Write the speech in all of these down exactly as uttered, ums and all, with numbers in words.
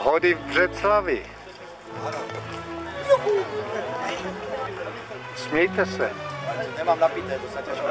Hody v Breclavi. Smějte se. Nemám napité, to se těžko.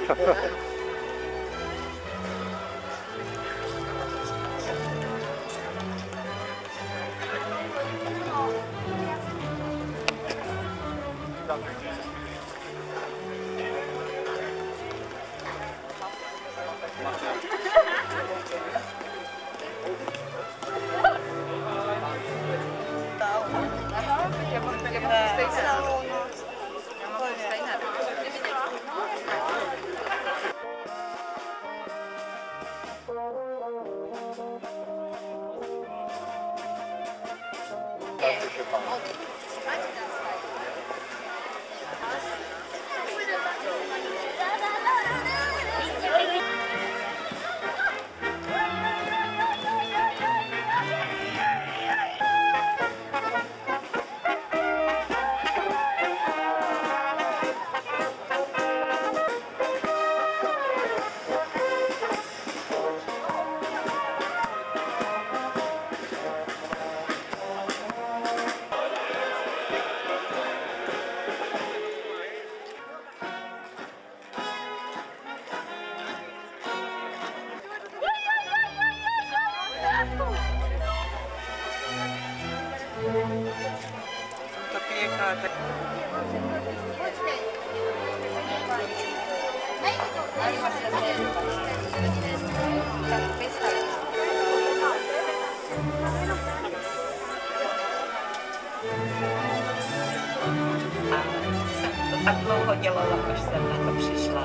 To tak dlouho dělala, až jsem na to přišla.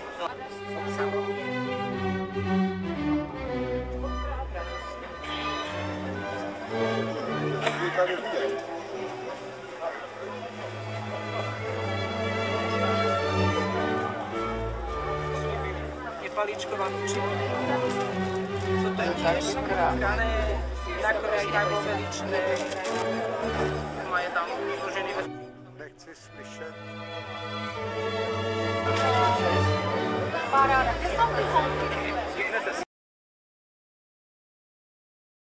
Je paličková kučina. Co to je? Krané, nakrojené, vyseličné. Má je tam vložený ve... Nechci slyšet. Paráda, kde jsou ty holky?